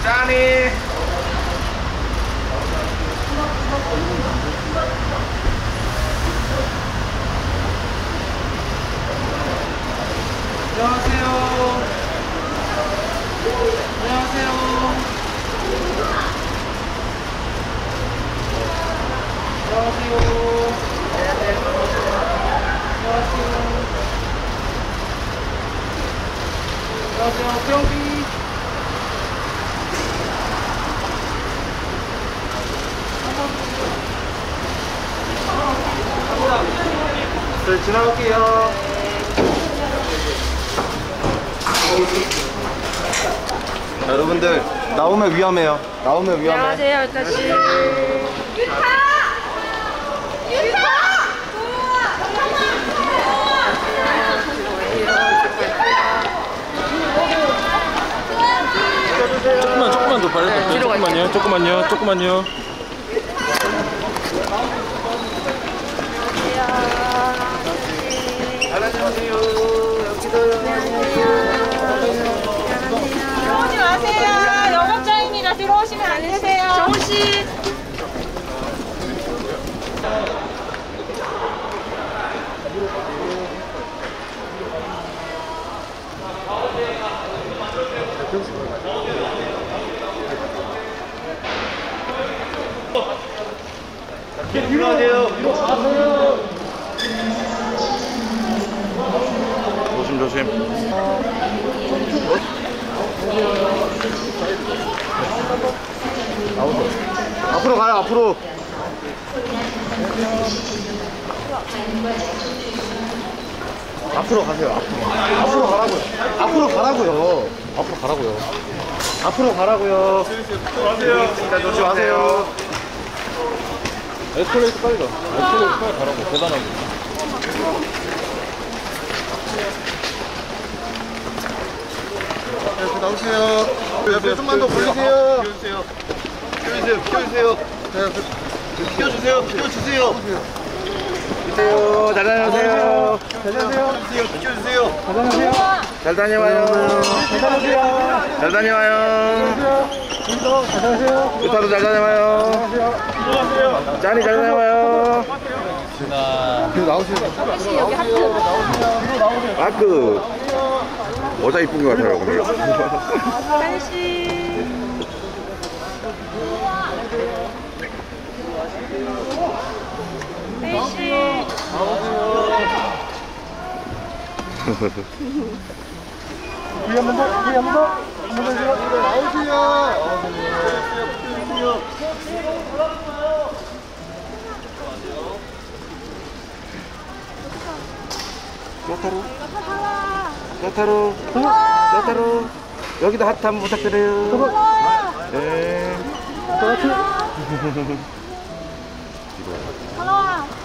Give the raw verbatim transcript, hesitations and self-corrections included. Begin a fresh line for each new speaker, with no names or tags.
짠이. 안녕하세요. 안녕하세요. 안녕하세요. 안녕하세요. 경비. 네, 지나갈게요. 자, 여러분들 나오면 위험해요. 나오면 위험해.
안녕하세요, 유타 씨. 유타! 유타!
조금만 조금만 더 발라주세요. 조금만요. 조금만요. 조금만요.
안녕하세요. 여기도.
정훈이 와세요. 영업장입니다. 들어오시면 안 되세요. 정훈 씨.
일어나세요. 일어나세요. 조심 조심. 앞으로 가요. 앞으로. 앞으로 가세요. 앞으로. 앞으로 가라고요. 앞으로 가라고요. 앞으로 가라고요. 앞으로 가라고요. 조심하세요. 일단 조심하세요.
에스컬레이터 빨리 가. 에스컬레이터 빨리 가라고. 계단하고.
네, 나오세요. 옆에 좀만 더 벌리세요. 피워주세요. 피워주세요. 피워주세요. 피워주세요. 피워주세요. 피워주세요. 잘 다녀오세요. 잘 다녀오세요. 피워주세요. 잘 다녀오세요. 잘 다녀와요. 잘 다녀오세요. 잘 다녀와요. 잘 다녀오세요. 유타도 잘 다녀와요. 짠이 잘 다녀와요. 뒤로 나오세요.
혹시 여기 하트.
아그 여자 이쁜 것 같아요. 오늘.
짠 씨. 짠 씨.
뒤에 한 번 더, 뒤에 한 번 더, 한 번 더 해주세요. 나오세요. 야타로, 야타로, 야타로. 여기도 하트 한번 부탁드려요. 네.
하나.